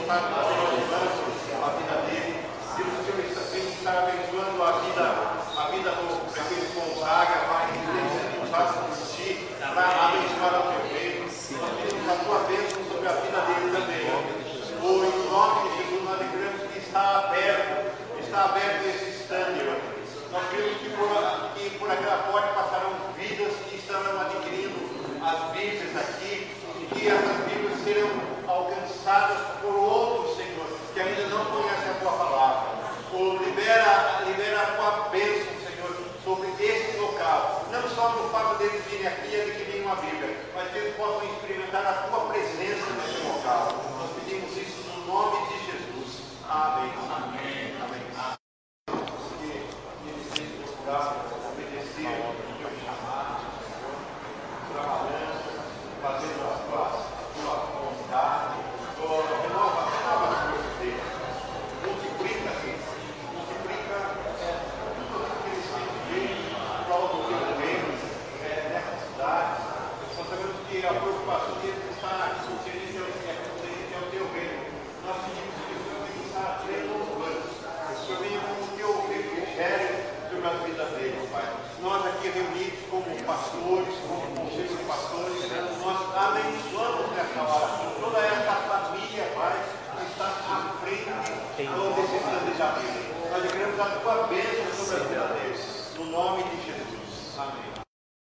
a vida dele. Deus, o Senhor está abençoando a vida do prefeito Gonzaga, Pai, que ele faça por ti, para abençoar o teu reino. Nós pedimos a tua bênção sobre a vida dele também. Em nome de Jesus, nós declaramos que está aberto esse stand. Nós cremos que por aquela porta passarão vidas que estarão adquirindo as Bíblias aqui, e que essas Bíblias serão alcançadas por outros, Senhor, que ainda não conhecem a tua palavra. Libera a tua bênção, Senhor, sobre esse local. Não só no fato deles virem aqui e adquirirem uma Bíblia, mas que eles possam experimentar a tua presença nesse local. Nós pedimos isso no nome de Jesus. Amém. Amém. Amém. Que eles tenham procurado obedecer ao teu chamado, Senhor, trabalhando, fazendo a tua vontade. Renova as coisas deles. Multiplica tudo que eles têm feito em prol do teu reino nessa cidade. Nós sabemos que a preocupação deles está no serviço ao teu reino. Nós pedimos que o Senhor venha estar renovando. Que o Senhor venha com o teu refrigério sobre as vidas deles, Pai. Nós aqui reunidos como pastores, como conselho de pastores, nós abençoamos nessa hora toda essa família, Pai, que está à frente desses planejamentos. Nós queremos a tua bênção sobre a vida deles. No nome de